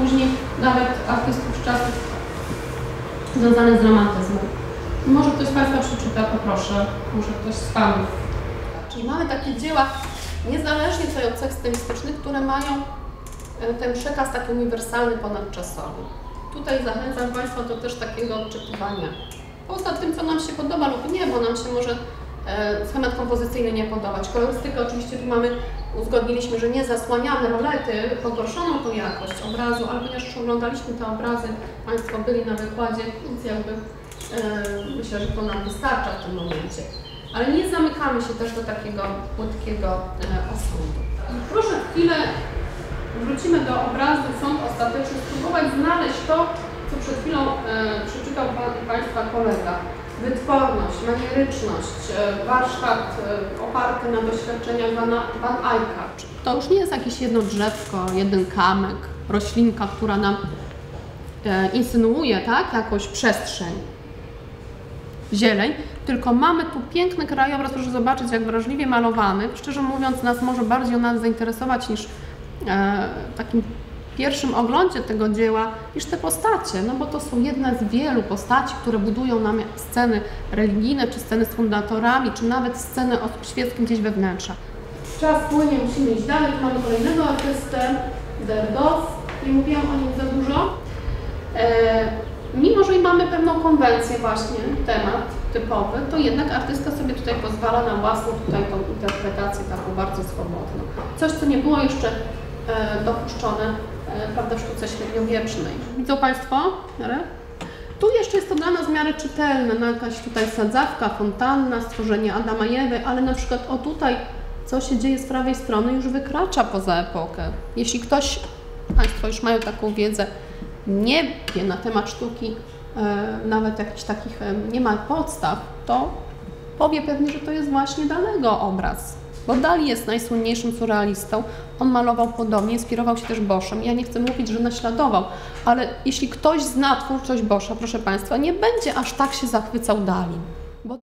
później nawet artystów z czasów związanych z romantyzmem. Może ktoś z Państwa przeczyta, poproszę, może ktoś z Panów. Czyli mamy takie dzieła, niezależnie tutaj od cech stylistycznych, które mają ten przekaz taki uniwersalny, ponadczasowy. Tutaj zachęcam Państwa do też takiego odczytywania. Poza tym, co nam się podoba lub nie, bo nam się może schemat kompozycyjny nie podobać. Kolorystykę oczywiście tu mamy, uzgodniliśmy, że nie zasłaniamy rolety, pogorszoną tą jakość obrazu, ale ponieważ już oglądaliśmy te obrazy, Państwo byli na wykładzie, więc jakby myślę, że to nam wystarcza w tym momencie. Ale nie zamykamy się też do takiego płytkiego osądu. Proszę chwilę, wrócimy do obrazu sąd ostateczny, spróbować znaleźć to, co przed chwilą przeczytał Państwa kolega. Wytworność, manieryczność, warsztat oparty na doświadczeniach Van Eycka. To już nie jest jakieś jedno drzewko, jeden kamyk, roślinka, która nam insynuuje, tak, jakąś przestrzeń, zieleń, tylko mamy tu piękny krajobraz, proszę zobaczyć, jak wrażliwie malowany. Szczerze mówiąc, nas może bardziej on zainteresować niż takim pierwszym oglądzie tego dzieła niż te postacie, no bo to są jedne z wielu postaci, które budują nam sceny religijne, czy sceny z fundatorami, czy nawet sceny o świeckim gdzieś we wnętrzach. Czas płynie, musimy iść dalej. Tu mamy kolejnego artystę, Derdos. Nie mówiłam o nim za dużo. Mimo że i mamy pewną konwencję właśnie, temat typowy, to jednak artysta sobie tutaj pozwala na własną tutaj tą interpretację taką bardzo swobodną. Coś, co nie było jeszcze dopuszczone, prawda, w sztuce średniowiecznej. Widzą Państwo? Tu jeszcze jest to dla nas w miarę czytelne, no jakaś tutaj sadzawka, fontanna, stworzenie Adama i Ewy, ale na przykład o tutaj, co się dzieje z prawej strony, już wykracza poza epokę. Jeśli ktoś, Państwo już mają taką wiedzę, nie wie na temat sztuki, nawet jakichś takich nie ma podstaw, to powie pewnie, że to jest właśnie Dalego obraz. Bo Dali jest najsłynniejszym surrealistą, on malował podobnie, inspirował się też Boschem. Ja nie chcę mówić, że naśladował, ale jeśli ktoś zna twórczość Boscha, proszę Państwa, nie będzie aż tak się zachwycał Dalim.